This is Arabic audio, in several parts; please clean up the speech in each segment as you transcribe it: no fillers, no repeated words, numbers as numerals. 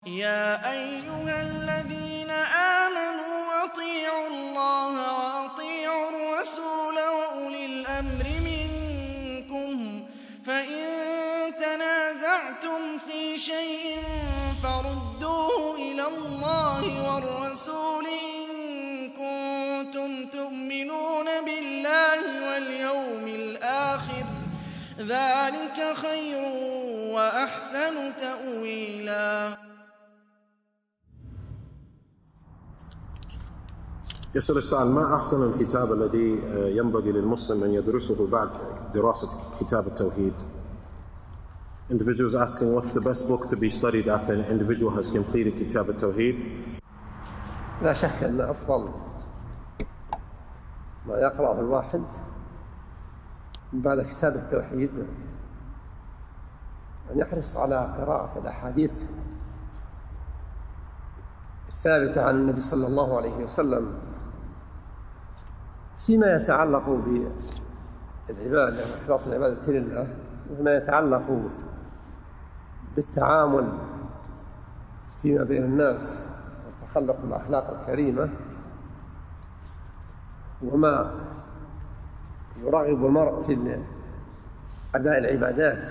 يَا أَيُّهَا الَّذِينَ آمَنُوا أَطِيعُوا اللَّهَ وَأَطِيعُوا الرَّسُولَ وَأُولِي الْأَمْرِ مِنكُمْ ۖ فَإِن تَنَازَعْتُمْ فِي شَيْءٍ فَرُدُّوهُ إِلَى اللَّهِ وَالرَّسُولِ إِن كُنتُمْ تُؤْمِنُونَ بِاللَّهِ وَالْيَوْمِ الْآخِرِ ۚ ذَٰلِكَ خَيْرٌ وَأَحْسَنُ تَأْوِيلًا. يسأل السائل: ما أحسن الكتاب الذي ينبغي للمسلم أن يدرسه بعد دراسة كتاب التوحيد? Individuals asking, what's the best book to be studied after an individual has completed كتاب التوحيد? لا شك أن أفضل ما يقرأه الواحد بعد كتاب التوحيد أن يحرص على قراءة الأحاديث الثابتة عن النبي صلى الله عليه وسلم فيما يتعلق بالعبادة وإخلاص العبادة لله، وفيما يتعلق بالتعامل فيما بين الناس وتخلق الأخلاق الكريمة، وما يراغب المرء في أداء العبادات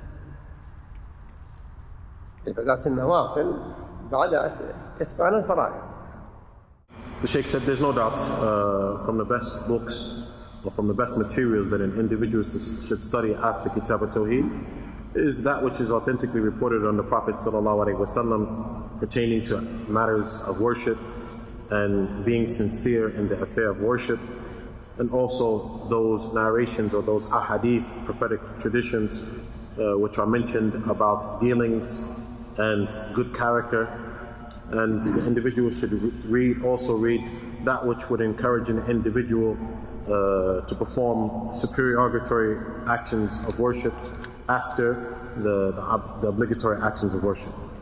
النوافل بعد إتقان الفرائض. The Sheikh said there's no doubt from the best books or from the best materials that an individual should study after Kitab al-Tawheed is that which is authentically reported on the Prophet ﷺ pertaining to matters of worship and being sincere in the affair of worship, and also those narrations or those ahadith, prophetic traditions which are mentioned about dealings and good character. And the individual should also read that which would encourage an individual to perform supererogatory actions of worship after the obligatory actions of worship.